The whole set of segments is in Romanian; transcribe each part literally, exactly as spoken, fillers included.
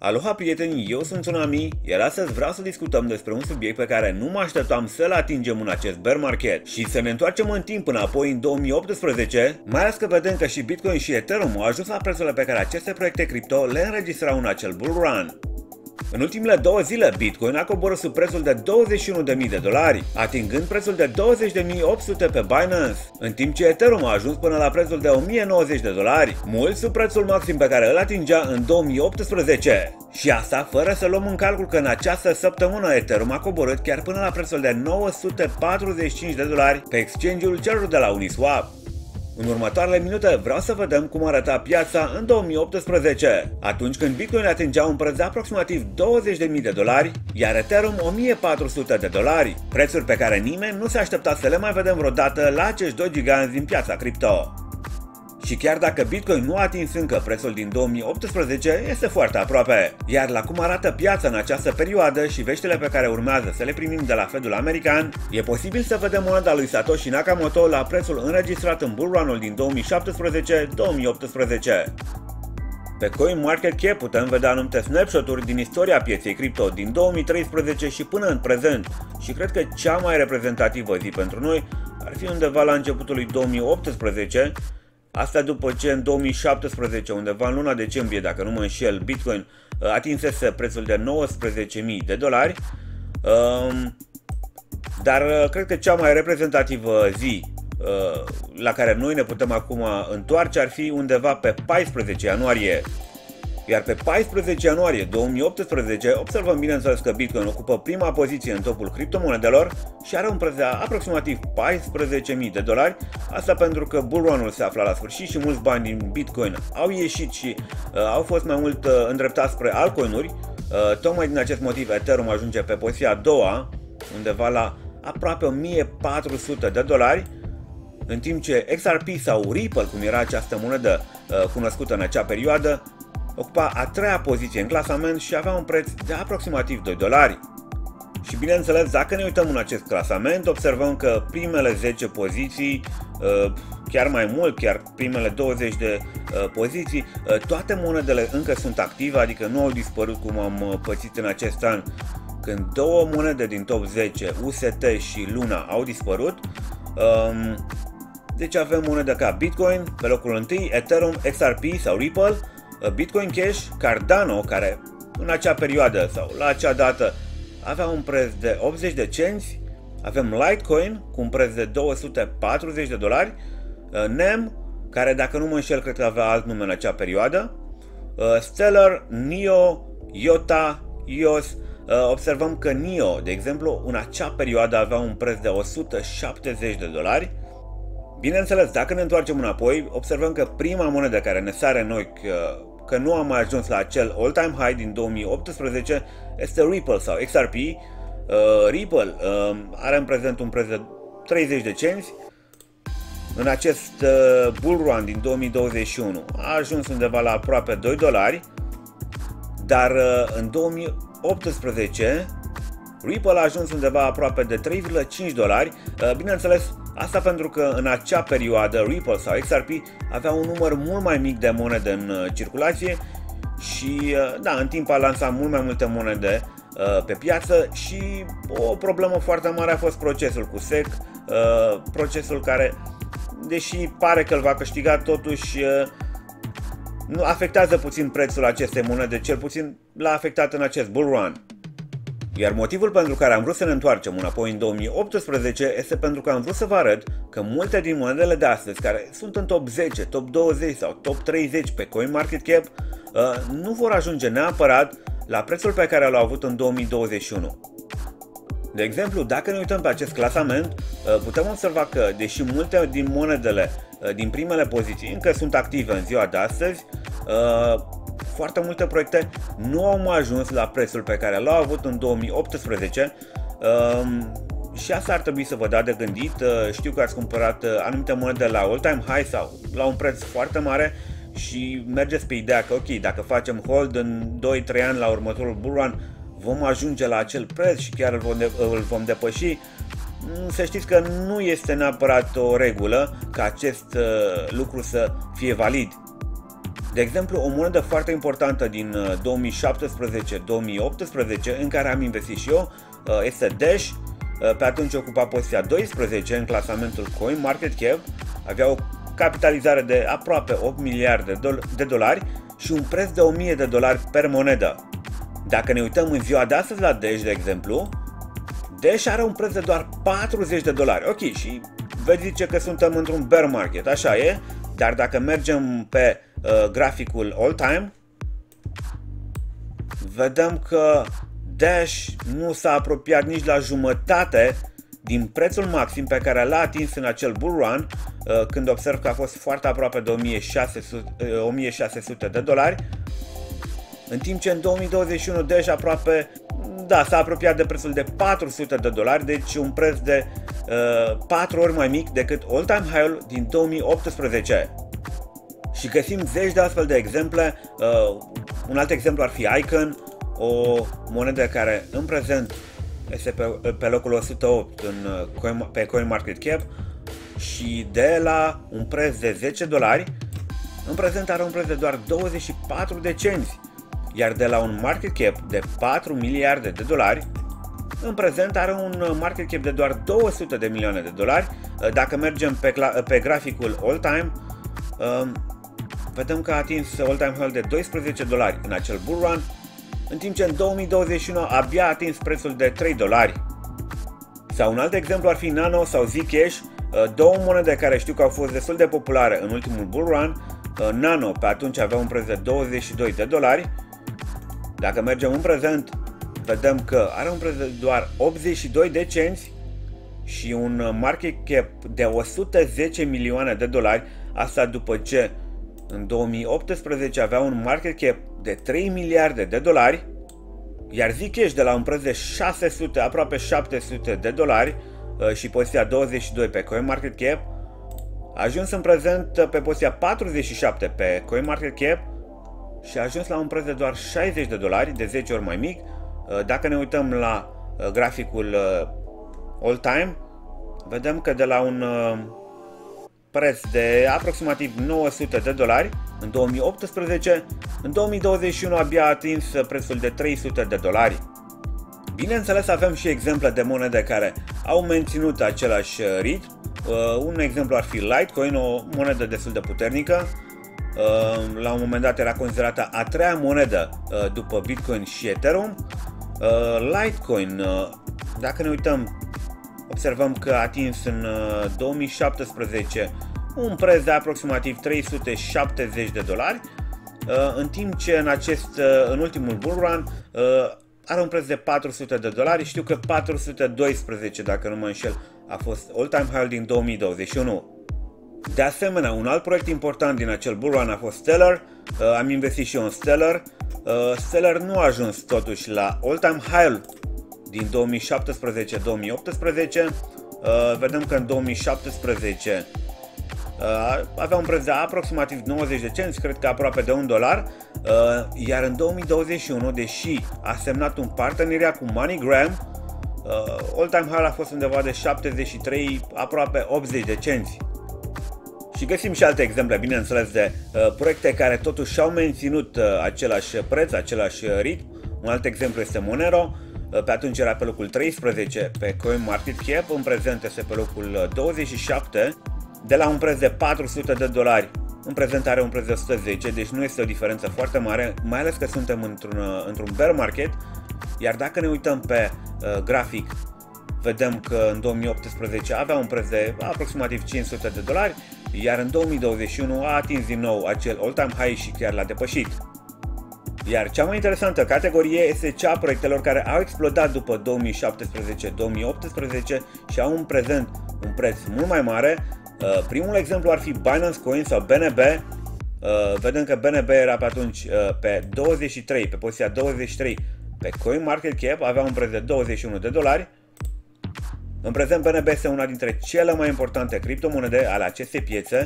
Aloha prieteni, eu sunt Tsunami, iar astăzi vreau să discutăm despre un subiect pe care nu mă așteptam să-l atingem în acest bear market și să ne întoarcem în timp înapoi în două mii optsprezece, mai ales că vedem că și Bitcoin și Ethereum au ajuns la prețurile pe care aceste proiecte cripto le înregistrau în acel bull run. În ultimele două zile, Bitcoin a coborât sub prețul de douăzeci și unu de mii de dolari, atingând prețul de douăzeci de mii opt sute pe Binance, în timp ce Ethereum a ajuns până la prețul de o mie nouăzeci de dolari, mult sub prețul maxim pe care îl atingea în două mii optsprezece. Și asta fără să luăm în calcul că în această săptămână Ethereum a coborât chiar până la prețul de nouă sute patruzeci și cinci de dolari pe exchange-ul celor de la Uniswap. În următoarele minute vreau să vedem cum arăta piața în două mii optsprezece, atunci când Bitcoin atingea un preț de aproximativ douăzeci de mii de dolari, iar Ethereum o mie patru sute de dolari, prețuri pe care nimeni nu se aștepta să le mai vedem vreodată la acești doi giganți din piața cripto. Și chiar dacă Bitcoin nu a atins încă prețul din două mii optsprezece, este foarte aproape. Iar la cum arată piața în această perioadă și veștile pe care urmează să le primim de la Fedul american, e posibil să vedem moneda lui Satoshi Nakamoto la prețul înregistrat în bull run-ul din două mii șaptesprezece două mii optsprezece. Pe CoinMarketCap putem vedea anumite snapshot-uri din istoria pieței cripto din două mii treisprezece și până în prezent și cred că cea mai reprezentativă zi pentru noi ar fi undeva la începutul lui două mii optsprezece, asta după ce în două mii șaptesprezece, undeva în luna decembrie, dacă nu mă înșel, Bitcoin atinsese prețul de nouăsprezece mii de dolari, dar cred că cea mai reprezentativă zi la care noi ne putem acum întoarce ar fi undeva pe paisprezece ianuarie. Iar pe paisprezece ianuarie două mii optsprezece observăm bineînțeles că Bitcoin ocupă prima poziție în topul criptomonedelor și are un preț de aproximativ paisprezece mii de dolari, asta pentru că bull run-ul se afla la sfârșit și mulți bani din Bitcoin au ieșit și uh, au fost mai mult uh, îndreptați spre altcoin-uri. Uh, tocmai din acest motiv Ethereum ajunge pe poziția a doua, undeva la aproape o mie patru sute de dolari, în timp ce X R P sau Ripple, cum era această monedă uh, cunoscută în acea perioadă, ocupa a treia poziție în clasament și avea un preț de aproximativ doi dolari. Și bineînțeles, dacă ne uităm în acest clasament, observăm că primele zece poziții, chiar mai mult, chiar primele douăzeci de poziții, toate monedele încă sunt active, adică nu au dispărut cum am pățit în acest an, când două monede din top zece, U S T și Luna, au dispărut. Deci avem monede ca Bitcoin pe locul întâi, Ethereum, X R P sau Ripple, Bitcoin Cash, Cardano, care în acea perioadă sau la acea dată avea un preț de optzeci de cenți, avem Litecoin cu un preț de două sute patruzeci de dolari, N E M, care dacă nu mă înșel cred că avea alt nume în acea perioadă, Stellar, N I O, I O T A, I O S. Observăm că N I O, de exemplu, în acea perioadă avea un preț de o sută șaptezeci de dolari. Bineînțeles, dacă ne întoarcem înapoi, observăm că prima monedă care ne sare noi că, că nu a mai ajuns la acel all-time high din două mii optsprezece este Ripple sau X R P. Uh, Ripple uh, are în prezent un preț de treizeci de cenți. În acest uh, bull run din două mii douăzeci și unu a ajuns undeva la aproape doi dolari, dar uh, în două mii optsprezece Ripple a ajuns undeva aproape de trei virgulă cinci dolari, uh, bineînțeles. Asta pentru că în acea perioadă Ripple sau X R P avea un număr mult mai mic de monede în circulație și da, în timp a lansat mult mai multe monede uh, pe piață și o problemă foarte mare a fost procesul cu S E C, uh, procesul care, deși pare că îl va câștiga, totuși uh, nu afectează puțin prețul acestei monede, cel puțin l-a afectat în acest bull run. Iar motivul pentru care am vrut să ne întoarcem înapoi în două mii optsprezece este pentru că am vrut să vă arăt că multe din monedele de astăzi, care sunt în top zece, top douăzeci sau top treizeci pe CoinMarketCap, nu vor ajunge neapărat la prețul pe care l-au avut în două mii douăzeci și unu. De exemplu, dacă ne uităm pe acest clasament, putem observa că, deși multe din monedele din primele poziții încă sunt active în ziua de astăzi, foarte multe proiecte nu au mai ajuns la prețul pe care l-au avut în două mii optsprezece um, și asta ar trebui să vă dea de gândit. Uh, știu că ați cumpărat uh, anumite monede la all-time high sau la un preț foarte mare și mergeți pe ideea că ok, dacă facem hold în doi trei ani la următorul bull run vom ajunge la acel preț și chiar îl vom, de îl vom depăși. Să știți că nu este neapărat o regulă ca acest uh, lucru să fie valid. De exemplu, o monedă foarte importantă din două mii șaptesprezece două mii optsprezece, în care am investit și eu, este Dash. Pe atunci ocupa poziția doisprezece în clasamentul CoinMarketCap, avea o capitalizare de aproape opt miliarde de dolari și un preț de o mie de dolari per monedă. Dacă ne uităm în ziua de astăzi la Dash, de exemplu, Dash are un preț de doar patruzeci de dolari. Ok, și veți zice că suntem într-un bear market, așa e, dar dacă mergem pe uh, graficul all time, vedem că Dash nu s-a apropiat nici la jumătate din prețul maxim pe care l-a atins în acel bull run, uh, când observ că a fost foarte aproape de o mie șase sute de dolari, în timp ce în două mii douăzeci și unu Dash aproape, da, s-a apropiat de prețul de patru sute de dolari, deci un preț de uh, patru ori mai mic decât all-time high-ul din două mii optsprezece. Și găsim zeci de astfel de exemple. Uh, un alt exemplu ar fi Icon, o monedă care în prezent este pe, pe locul o sută opt în, uh, pe CoinMarketCap și de la un preț de zece dolari, în prezent are un preț de doar douăzeci și patru de cenți. Iar de la un market cap de patru miliarde de dolari, în prezent are un market cap de doar două sute de milioane de dolari. Dacă mergem pe, pe graficul all time, vedem că a atins all time high de doisprezece dolari în acel bull run, în timp ce în două mii douăzeci și unu abia a atins prețul de trei dolari. Sau un alt exemplu ar fi Nano sau Zcash, două monede care știu că au fost destul de populare în ultimul bull run. Nano pe atunci avea un preț de douăzeci și doi de dolari. Dacă mergem în prezent, vedem că are un preț de doar optzeci și doi de cenți și un market cap de o sută zece milioane de dolari. Asta după ce în două mii optsprezece avea un market cap de trei miliarde de dolari, iar Zcash de la un preț de șase sute, aproape șapte sute de dolari și poziția douăzeci și doi pe CoinMarketCap, a ajuns în prezent pe poziția patruzeci și șapte pe CoinMarketCap și a ajuns la un preț de doar șaizeci de dolari, de zece ori mai mic. Dacă ne uităm la graficul all time, vedem că de la un preț de aproximativ nouă sute de dolari în două mii optsprezece, în două mii douăzeci și unu abia a atins prețul de trei sute de dolari. Bineînțeles, avem și exemple de monede care au menținut același ritm. Un exemplu ar fi Litecoin, o monedă destul de puternică. La un moment dat era considerată a treia monedă după Bitcoin și Ethereum. Litecoin, dacă ne uităm, observăm că a atins în două mii șaptesprezece un preț de aproximativ trei sute șaptezeci de dolari, în timp ce în, acest, în ultimul bull run are un preț de patru sute de dolari. Știu că patru sute doisprezece, dacă nu mă înșel, a fost all-time high din două mii douăzeci și unu. De asemenea, un alt proiect important din acel bull run a fost Stellar. Uh, am investit și eu în Stellar. Uh, Stellar nu a ajuns totuși la all-time high din două mii șaptesprezece două mii optsprezece. Uh, vedem că în două mii șaptesprezece uh, avea un preț de aproximativ nouăzeci de cenți, cred că aproape de un dolar. Uh, iar în două mii douăzeci și unu, deși a semnat un parteneriat cu MoneyGram, uh, all-time high a fost undeva de șaptezeci și trei, aproape optzeci de cenți. Și găsim și alte exemple, bineînțeles, de uh, proiecte care totuși și-au menținut uh, același preț, același ritm. Un alt exemplu este Monero. Uh, pe atunci era pe locul treisprezece pe CoinMarketCap, în prezent este pe locul douăzeci și șapte, de la un preț de patru sute de dolari. În prezent are un preț de o sută zece, deci nu este o diferență foarte mare, mai ales că suntem într-un într-un bear market. Iar dacă ne uităm pe uh, grafic, vedem că în două mii optsprezece avea un preț de aproximativ cinci sute de dolari, iar în două mii douăzeci și unu a atins din nou acel all-time high și chiar l-a depășit. Iar cea mai interesantă categorie este cea a proiectelor care au explodat după două mii șaptesprezece două mii optsprezece și au în prezent un preț mult mai mare. Primul exemplu ar fi Binance Coin sau B N B. Vedem că B N B era pe atunci pe douăzeci și trei, pe poziția douăzeci și trei pe CoinMarketCap, avea un preț de douăzeci și unu de dolari. În prezent B N B este una dintre cele mai importante criptomonede ale acestei piețe.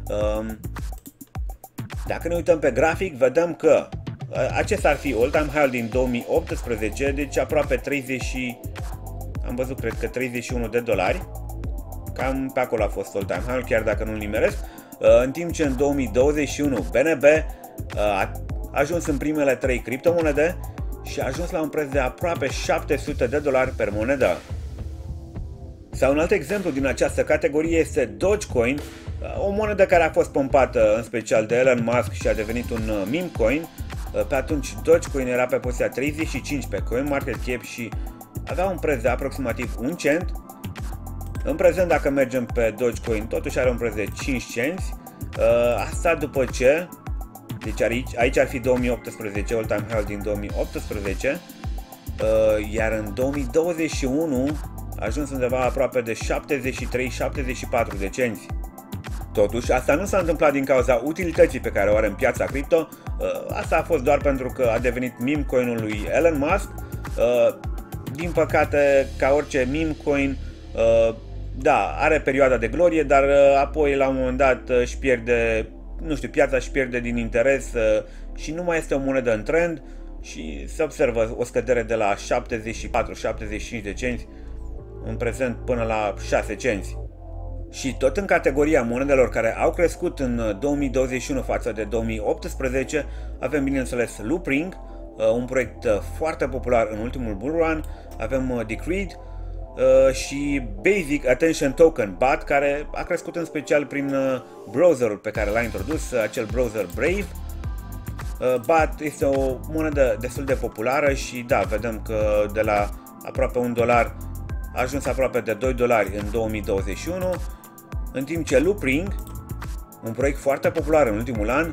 Dacă ne uităm pe grafic, vedem că acesta ar fi all-time high din două mii optsprezece, deci aproape treizeci, am văzut cred că treizeci și unu de dolari. Cam pe acolo a fost all-time high, chiar dacă nu-l nimeresc. În timp ce în două mii douăzeci și unu B N B a ajuns în primele trei criptomonede și a ajuns la un preț de aproape șapte sute de dolari per monedă. Sau un alt exemplu din această categorie este Dogecoin, o monedă care a fost pompată în special de Elon Musk și a devenit un meme coin. Pe atunci Dogecoin era pe poziția treizeci și cinci pe CoinMarketCap și avea un preț de aproximativ un cent. În prezent, dacă mergem pe Dogecoin, totuși are un preț de cinci cenți. Asta după ce, deci aici, aici ar fi două mii optsprezece, all-time high din două mii optsprezece, iar în două mii douăzeci și unu a ajuns undeva aproape de șaptezeci și trei șaptezeci și patru de cenți. Totuși, asta nu s-a întâmplat din cauza utilității pe care o are în piața cripto, asta a fost doar pentru că a devenit meme coin-ul lui Elon Musk. Din păcate, ca orice meme coin, da, are perioada de glorie, dar apoi la un moment dat își pierde, nu știu, piața își pierde din interes și nu mai este o monedă în trend și se observă o scădere de la șaptezeci și patru șaptezeci și cinci de cenți în prezent până la șase cenți. Și tot în categoria monedelor care au crescut în două mii douăzeci și unu față de două mii optsprezece, avem bineînțeles Loopring, un proiect foarte popular în ultimul bull run, avem Decreed și Basic Attention Token, B A T, care a crescut în special prin browserul pe care l-a introdus, acel browser Brave. B A T este o monedă destul de populară și da, vedem că de la aproape un dolar a ajuns aproape de doi dolari în două mii douăzeci și unu, în timp ce Loopring, un proiect foarte popular în ultimul an,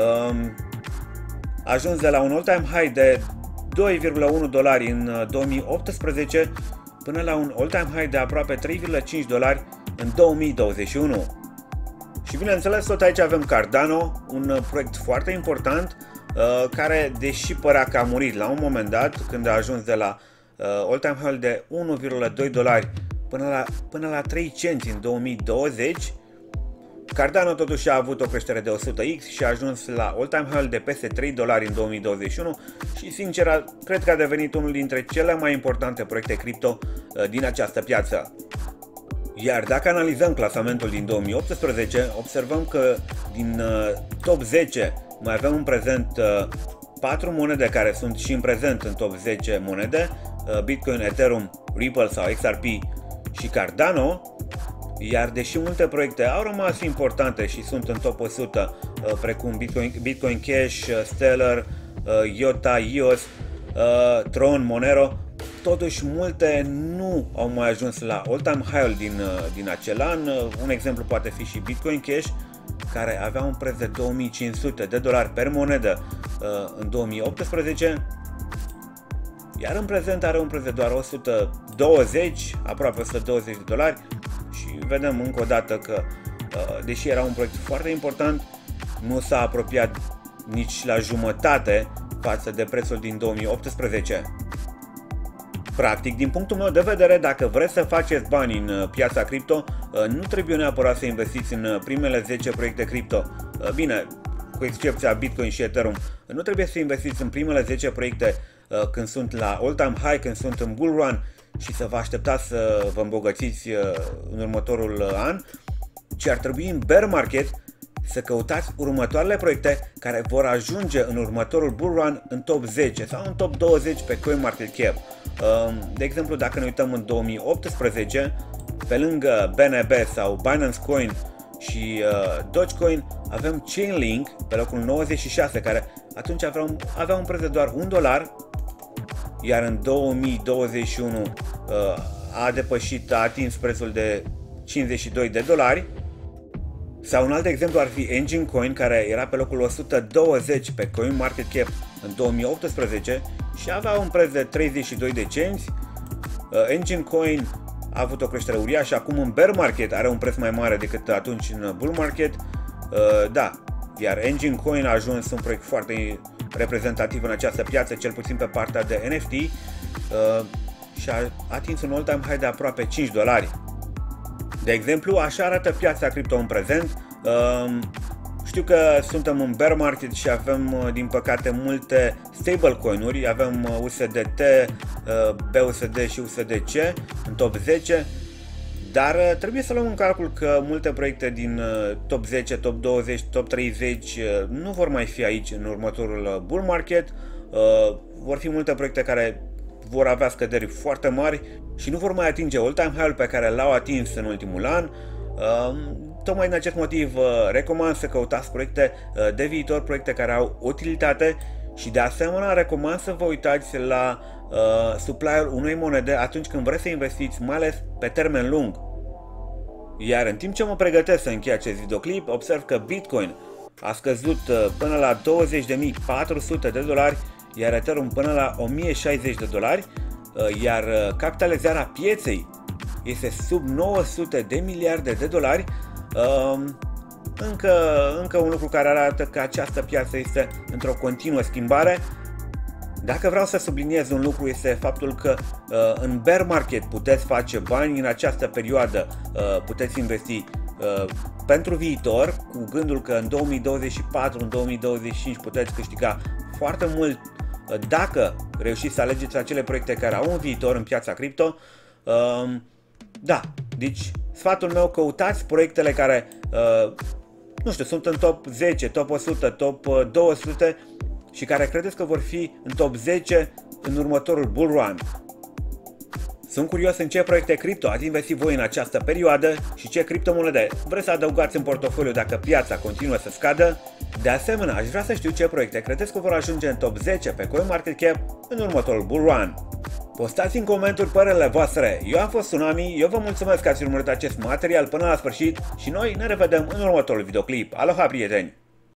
a ajuns de la un all-time high de doi virgulă unu dolari în două mii optsprezece până la un all-time high de aproape trei virgulă cinci dolari în două mii douăzeci și unu. Și bineînțeles, tot aici avem Cardano, un proiect foarte important care, deși părea că a murit la un moment dat, când a ajuns de la all-time high de unu virgulă doi dolari până la, până la trei cenți în două mii douăzeci, Cardano totuși a avut o creștere de o sută x și a ajuns la all-time high de peste trei dolari în două mii douăzeci și unu și sincer cred că a devenit unul dintre cele mai importante proiecte cripto din această piață. Iar dacă analizăm clasamentul din două mii optsprezece, observăm că din top zece mai avem în prezent patru monede care sunt și în prezent în top zece monede, Bitcoin, Ethereum, Ripple sau X R P și Cardano. Iar deși multe proiecte au rămas importante și sunt în top o sută, precum Bitcoin, Bitcoin Cash, Stellar, I O T A, E O S, Tron, Monero, totuși multe nu au mai ajuns la all-time high din, din acel an. Un exemplu poate fi și Bitcoin Cash, care avea un preț de două mii cinci sute de dolari per monedă în două mii optsprezece, iar în prezent are un preț de doar o sută douăzeci, aproape o sută douăzeci de dolari. Și vedem încă o dată că, deși era un proiect foarte important, nu s-a apropiat nici la jumătate față de prețul din două mii optsprezece. Practic, din punctul meu de vedere, dacă vreți să faceți bani în piața cripto, nu trebuie neapărat să investiți în primele zece proiecte cripto. Bine, cu excepția Bitcoin și Ethereum, nu trebuie să investiți în primele zece proiecte când sunt la all-time high, când sunt în bull run și să vă așteptați să vă îmbogățiți în următorul an, ci ar trebui în bear market să căutați următoarele proiecte care vor ajunge în următorul bull run în top zece sau în top douăzeci pe CoinMarketCap. De exemplu, dacă ne uităm în două mii optsprezece, pe lângă B N B sau Binance Coin și Dogecoin, avem Chainlink pe locul nouăzeci și șase, care atunci avea un, avea un preț de doar un dolar, iar în două mii douăzeci și unu a depășit, a atins prețul de cincizeci și doi de dolari. Sau un alt exemplu ar fi Engine Coin, care era pe locul o sută douăzeci pe CoinMarketCap în două mii optsprezece și avea un preț de treizeci și doi de cenți. Engine Coin a avut o creștere uriașă, acum în bear market are un preț mai mare decât atunci în bull market. Da, iar Engine Coin a ajuns un proiect foarte reprezentativ în această piață, cel puțin pe partea de N F T, și a atins un all-time high de aproape cinci dolari. De exemplu, așa arată piața cripto în prezent. Știu că suntem în bear market și avem, din păcate, multe stablecoin-uri. Avem U S D T, B U S D și U S D C în top zece. Dar trebuie să luăm în calcul că multe proiecte din top zece, top douăzeci, top treizeci nu vor mai fi aici în următorul bull market. Vor fi multe proiecte care vor avea scăderi foarte mari și nu vor mai atinge all-time high-ul pe care l-au atins în ultimul an. Tocmai din acest motiv recomand să căutați proiecte de viitor, proiecte care au utilitate și de asemenea recomand să vă uitați la uh, supply-ul unei monede atunci când vreți să investiți, mai ales pe termen lung. Iar în timp ce mă pregătesc să închei acest videoclip, observ că Bitcoin a scăzut până la douăzeci de mii patru sute de dolari, iar Ethereum până la o mie șaizeci de dolari, iar capitalizarea pieței este sub nouă sute de miliarde de dolari. Încă, încă un lucru care arată că această piață este într-o continuă schimbare. Dacă vreau să subliniez un lucru, este faptul că uh, în bear market puteți face bani în această perioadă, uh, puteți investi uh, pentru viitor, cu gândul că în două mii douăzeci și patru, în două mii douăzeci și cinci puteți câștiga foarte mult uh, dacă reușiți să alegeți acele proiecte care au un viitor în piața cripto. Uh, da, deci sfatul meu, căutați proiectele care uh, nu știu, sunt în top zece, top o sută, top două sute și care credeți că vor fi în top zece în următorul bull run. Sunt curios în ce proiecte cripto ați investit voi în această perioadă și ce criptomonede vreți să adăugați în portofoliu dacă piața continuă să scadă. De asemenea, aș vrea să știu ce proiecte credeți că vor ajunge în top zece pe CoinMarketCap în următorul bull run. Postați în comentarii părerile voastre. Eu am fost Tsunami, eu vă mulțumesc că ați urmărit acest material până la sfârșit și noi ne revedem în următorul videoclip. Aloha, prieteni!